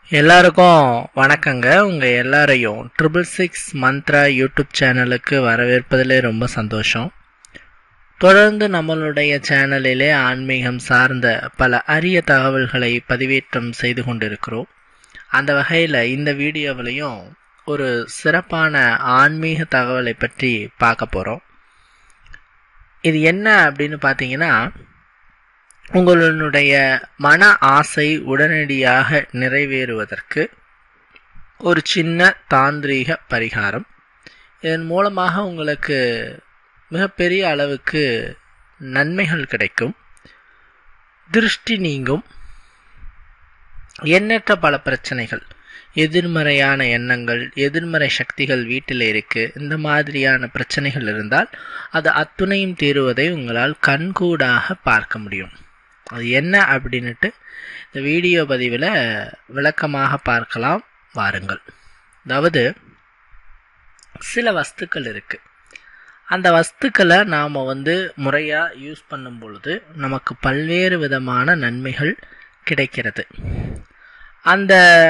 எல்லாருக்கும் வணக்கங்க. உங்க எல்லாரையும் 666 மந்த்ரா யூடியூப் சேனலுக்கு வரவேற்பதிலே ரொம்ப சந்தோஷம். தொடர்ந்து நம்மளுடைய சேனலிலே ஆன்மீகம் சார்ந்த பல அரிய தகவல்களை பதிவேற்றம் செய்து கொண்டிருக்கிறோம். அந்த வகையில் இந்த வீடியோவிலையும் ஒரு சிறப்பான ஆன்மீக தகவலை பற்றி பார்க்க போகிறோம். இது என்ன அப்படின்னு பார்த்தீங்கன்னா, உங்களுடைய மன ஆசை உடனடியாக நிறைவேறுவதற்கு ஒரு சின்ன தாந்திரீக பரிகாரம். இதன் மூலமாக உங்களுக்கு மிகப்பெரிய அளவுக்கு நன்மைகள் கிடைக்கும், திருஷ்டி நீங்கும், எண்ணற்ற பல பிரச்சனைகள், எதிர்மறையான எண்ணங்கள், எதிர்மறை சக்திகள் வீட்டில் இருக்கு, இந்த மாதிரியான பிரச்சனைகள் இருந்தால் அது அத்துணையும் தீருவதை உங்களால் கண்கூடாக பார்க்க முடியும். அது என்ன அப்படின்ட்டு இந்த வீடியோ பதிவில் விளக்கமாக பார்க்கலாம், வாருங்கள். அதாவது சில வஸ்துக்கள் இருக்கு, அந்த வஸ்துக்களை நாம் முறையாக யூஸ் பண்ணும் பொழுது நமக்கு பல்வேறு விதமான நன்மைகள் கிடைக்கிறது. அந்த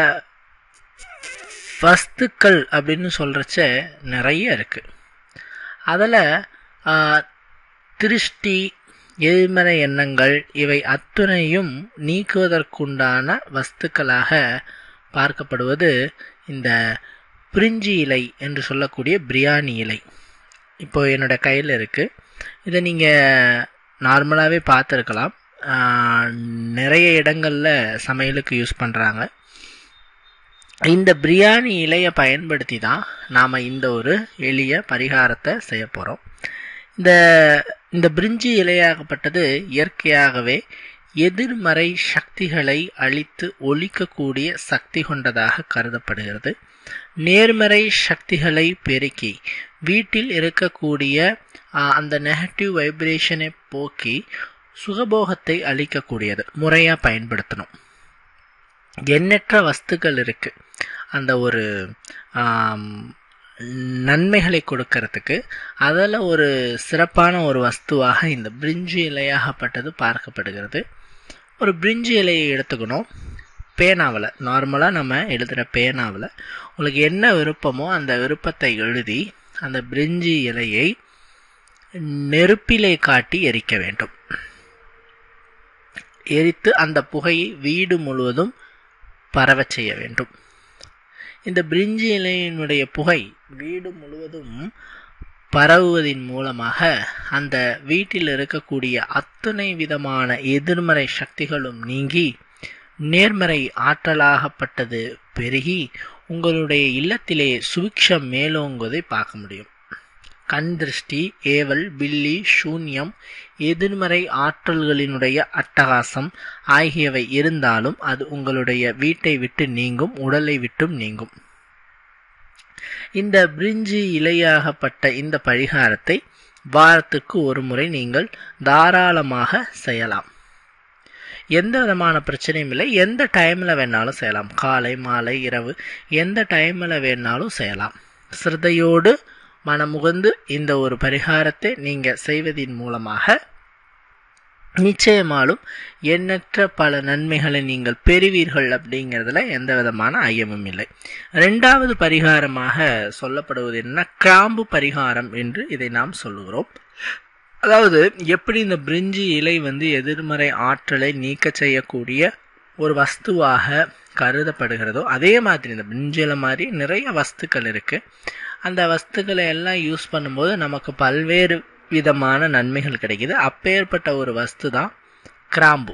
வஸ்துக்கள் அப்படின்னு சொல்கிறச்ச நிறைய இருக்கு. அதில் திருஷ்டி, எதிர்மறை எண்ணங்கள் இவை அத்துணையும் நீக்குவதற்குண்டான வஸ்துக்களாக பார்க்கப்படுவது இந்த பிரிஞ்சி இலை என்று சொல்லக்கூடிய பிரியாணி இலை. இப்போ என்னோட கையில் இருக்குது. இதை நீங்கள் நார்மலாகவே பார்த்துருக்கலாம், நிறைய இடங்களில் சமையலுக்கு யூஸ் பண்ணுறாங்க. இந்த பிரியாணி இலையை பயன்படுத்தி தான் நாம் இந்த ஒரு எளிய பரிகாரத்தை செய்ய போகிறோம். இந்த பிரிஞ்சி இலையாகப்பட்டது இயற்கையாகவே எதிர்மறை சக்திகளை அழித்து ஒழிக்கக்கூடிய சக்தி கொண்டதாக கருதப்படுகிறது. நேர்மறை சக்திகளை பெருக்கி வீட்டில் இருக்கக்கூடிய அந்த நெகட்டிவ் வைப்ரேஷனை போக்கி சுகபோகத்தை அளிக்கக்கூடியது. முறையாக பயன்படுத்தணும். எண்ணற்ற வஸ்துக்கள் இருக்கு அந்த ஒரு நன்மைகளை கொடுக்கறதுக்கு. அதில் ஒரு சிறப்பான ஒரு வஸ்துவாக இந்த பிரிஞ்சி இலையாகப்பட்டது பார்க்கப்படுகிறது. ஒரு பிரிஞ்சி இலையை எடுத்துக்கணும். பேனாவில், நார்மலாக நம்ம எழுதுகிற பேனாவில் உங்களுக்கு என்ன விருப்பமோ அந்த விருப்பத்தை எழுதி அந்த பிரிஞ்சி இலையை நெருப்பிலே காட்டி எரிக்க வேண்டும். எரித்து அந்த புகையை வீடு முழுவதும் பரவ செய்ய வேண்டும். இந்த பிரிஞ்சி இலையினுடைய புகை வீடு முழுவதும் பரவுவதின் மூலமாக அந்த வீட்டில் இருக்கக்கூடிய அத்தனை விதமான எதிர்மறை சக்திகளும் நீங்கி நேர்மறை ஆற்றலாகப்பட்டது பெருகி உங்களுடைய இல்லத்திலே சுபிக்ஷம் மேலோங்குவதை பார்க்க முடியும். கண் திருஷ்டி, ஏவல், பில்லி, சூன்யம், எதிர்மறை ஆற்றல்களினுடைய அட்டகாசம் ஆகியவை இருந்தாலும் அது உங்களுடைய வீட்டை விட்டு நீங்கும், உடலை விட்டும் நீங்கும். இந்த பிரிஞ்சி இலையாகப்பட்ட இந்த பரிகாரத்தை வாரத்துக்கு ஒரு முறை நீங்கள் தாராளமாக செய்யலாம். எந்த விதமான பிரச்சனையும் இல்லை. எந்த டைமில் வேணாலும் செய்யலாம். காலை, மாலை, இரவு, எந்த டைமில் வேணாலும் செய்யலாம். சிரத்தையோடு மனமுகந்து இந்த ஒரு பரிகாரத்தை நீங்கள் செய்வதின் மூலமாக நிச்சயமாலும் எண்ணற்ற பல நன்மைகளை நீங்கள் பெறுவீர்கள் அப்படிங்கிறதுல எந்த விதமான ஐயமும் இல்லை. இரண்டாவது பரிகாரமாக சொல்லப்படுவது என்ன, கிராம்பு பரிகாரம் என்று இதை நாம் சொல்லுகிறோம். அதாவது எப்படி இந்த பிரிஞ்சி இலை எதிர்மறை ஆற்றலை நீக்க செய்யக்கூடிய ஒரு வஸ்துவாக கருதப்படுகிறதோ அதே மாதிரி இந்த பிரிஞ்சி இலை மாதிரி நிறைய வஸ்துக்கள் இருக்கு. அந்த வஸ்துக்களை எல்லாம் யூஸ் பண்ணும்போது நமக்கு பல்வேறு விதமான நன்மைகள் கிடைக்குது. அப்பேற்பட்ட ஒரு வஸ்து தான் கிராம்பு.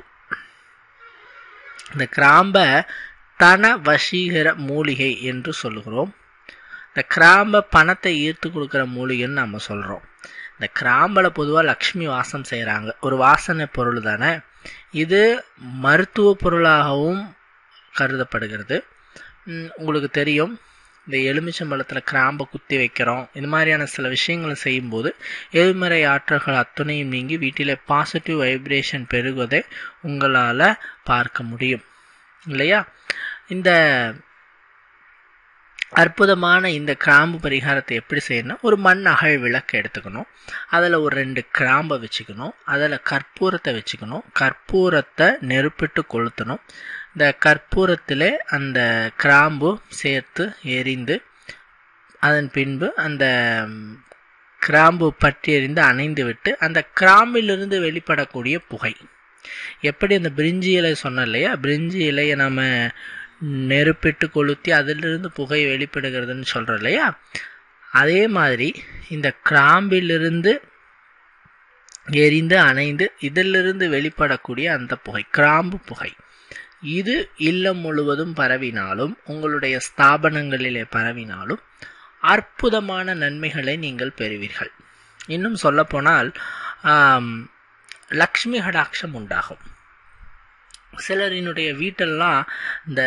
இந்த கிராம்பை தன வசீகர மூலிகை என்று சொல்லுகிறோம். இந்த கிராம்பை பணத்தை ஈர்த்து கொடுக்குற மூலிகைன்னு நம்ம சொல்கிறோம். இந்த கிராம்பில் பொதுவாக லக்ஷ்மி வாசம் செய்கிறாங்க. ஒரு வாசனை பொருள் தானே இது. மருத்துவ பொருளாகவும் கருதப்படுகிறது. உங்களுக்கு தெரியும், இந்த எலுமிச்சம்பழத்தில் கிராம்பை குத்தி வைக்கிறோம். இது மாதிரியான சில விஷயங்களை செய்யும்போது எதிர்மறை ஆற்றல்கள் அத்துணையும் நீங்கி வீட்டில் பாசிட்டிவ் வைப்ரேஷன் பெருகுவதை உங்களால் பார்க்க முடியும் இல்லையா? இந்த அற்புதமான இந்த கிராம்பு பரிகாரத்தை எப்படி செய்யணும், ஒரு மண் அகழ் விளக்கு எடுத்துக்கணும். அதில் ஒரு 2 கிராம்பை வச்சுக்கணும். அதில் கற்பூரத்தை வச்சுக்கணும். கற்பூரத்தை நெருப்பிட்டு கொளுத்தணும். இந்த கற்பூரத்திலே அந்த கிராம்பு சேர்த்து எரிந்து அதன் பின்பு அந்த கிராம்பு பற்றி எறிந்து அணைந்து விட்டு அந்த கிராம்பிலிருந்து வெளிப்படக்கூடிய புகை, எப்படி அந்த பிரிஞ்சி இலை சொன்ன இல்லையா, பிரிஞ்சி இலையை நம்ம நெருப்பிட்டு கொளுத்தி அதிலிருந்து புகை வெளிப்படுகிறதுன்னு சொல்கிறோம் இல்லையா, அதே மாதிரி இந்த கிராம்பிலிருந்து எரிந்து அணைந்து இதிலிருந்து வெளிப்படக்கூடிய அந்த புகை, கிராம்பு புகை, இது இல்லம் முழுவதும் பரவினாலும் உங்களுடைய ஸ்தாபனங்களிலே பரவினாலும் அற்புதமான நன்மைகளை நீங்கள் பெறுவீர்கள். இன்னும் சொல்லப்போனால் லக்ஷ்மி கடாட்சம் உண்டாகும். சிலரினுடைய வீட்டெல்லாம் இந்த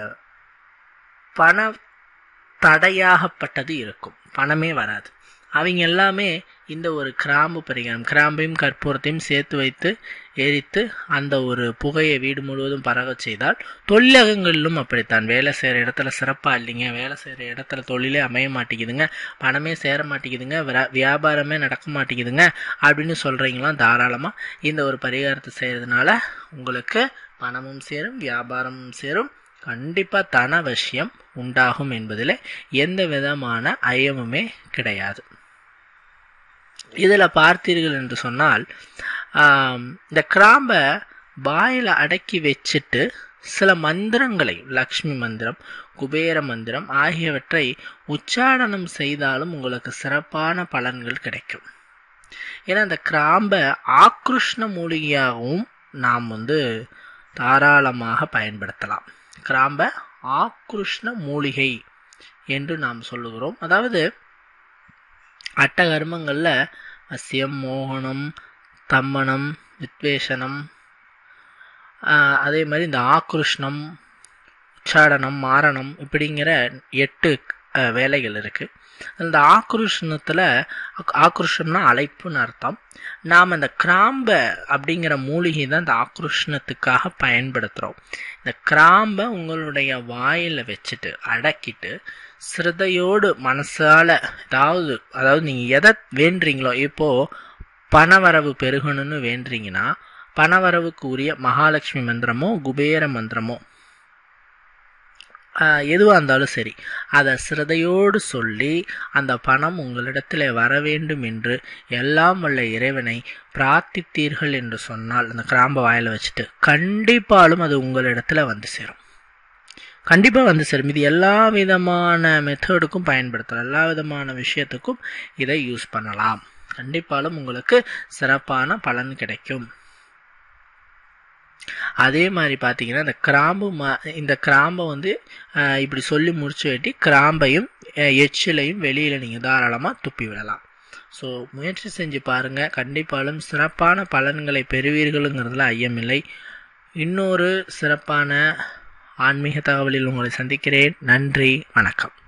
பண தடையாகப்பட்டது இருக்கும், பணமே வராது. அவங்க எல்லாமே இந்த ஒரு கிராம்பு பரிகாரம், கிராம்பையும் கற்பூரத்தையும் சேர்த்து வைத்து எரித்து அந்த ஒரு புகையை வீடு முழுவதும் பரவ செய்தால், தொழிலகங்களிலும் அப்படித்தான். வேலை செய்கிற இடத்துல சிறப்பாக இல்லைங்க, வேலை செய்கிற இடத்துல தொழிலே அமைய மாட்டேங்குதுங்க, பணமே சேர மாட்டேங்குதுங்க, வியாபாரமே நடக்க மாட்டேங்குதுங்க அப்படின்னு சொல்கிறீங்களாம், தாராளமாக இந்த ஒரு பரிகாரத்தை செய்கிறதுனால உங்களுக்கு பணமும் சேரும், வியாபாரமும் சேரும், கண்டிப்பாக தனவசியம் உண்டாகும் என்பதில் எந்த விதமான ஐயமுமே கிடையாது. இதில் பார்த்தீர்கள் என்று சொன்னால், இந்த கிராம்பை வாயில் அடக்கி வச்சுட்டு சில மந்திரங்களை, லக்ஷ்மி மந்திரம், குபேர மந்திரம் ஆகியவற்றை உச்சாரணம் செய்தாலும் உங்களுக்கு சிறப்பான பலன்கள் கிடைக்கும். ஏன்னா இந்த கிராம்பை ஆக்ருஷ்ண மூலிகையாகவும் நாம் தாராளமாக பயன்படுத்தலாம். கிராம்பை ஆக்ருஷ்ண மூலிகை என்று நாம் சொல்லுகிறோம். அதாவது அட்டகர்மங்களில் அசியம், மோகனம், தம்மனம், வித்வேஷனம், அதே மாதிரி இந்த ஆக்ருஷ்ணம், உச்சாடனம், மாரணம் இப்படிங்கிற 8 வேலைகள் இருக்குது. அந்த ஆக்ருஷ்ணத்தில், ஆக்ருஷ்ணம்னா அழைப்புன்னு அர்த்தம். நாம் இந்த கிராம்பை அப்படிங்கிற மூலிகை தான் இந்த ஆக்ருஷ்ணத்துக்காக பயன்படுத்துகிறோம். இந்த கிராம்பை உங்களுடைய வாயில் வச்சுட்டு அடக்கிட்டு சிரதையோடு மனசால அதாவது நீங்கள் எதை வேண்டுறீங்களோ, இப்போது பணவரவு பெருகணும்னு வேண்டுறீங்கன்னா பணவரவுக்கு உரிய மகாலட்சுமி மந்திரமோ குபேர மந்திரமோ எதுவாக இருந்தாலும் சரி, அதை சிரதையோடு சொல்லி அந்த பணம் உங்களிடத்தில் வர வேண்டும் என்று எல்லாம் வல்ல இறைவனை பிரார்த்தித்தீர்கள் என்று சொன்னால், அந்த கிராம்பை வாயில் வச்சுட்டு கண்டிப்பாலும் அது உங்களிடத்தில் வந்து சேரும். கண்டிப்பாக வந்து சேரும். இது எல்லா விதமான மெத்தடுக்கும் பயன்படுத்தலாம், எல்லா விதமான விஷயத்துக்கும் இதை யூஸ் பண்ணலாம். கண்டிப்பாலும் உங்களுக்கு சிறப்பான பலன் கிடைக்கும். அதே மாதிரி பார்த்தீங்கன்னா இந்த கிராம்பை இப்படி சொல்லி முடிச்சு வெட்டி கிராம்பையும் எச்சிலையும் வெளியில் நீங்கள் தாராளமாக துப்பி விடலாம். ஸோ முயற்சி செஞ்சு பாருங்கள், கண்டிப்பாலும் சிறப்பான பலன்களை பெறுவீர்களுங்கிறதுல ஐயமில்லை. இன்னொரு சிறப்பான ஆன்மீக தகவலில் உங்களை சந்திக்கிறேன். நன்றி, வணக்கம்.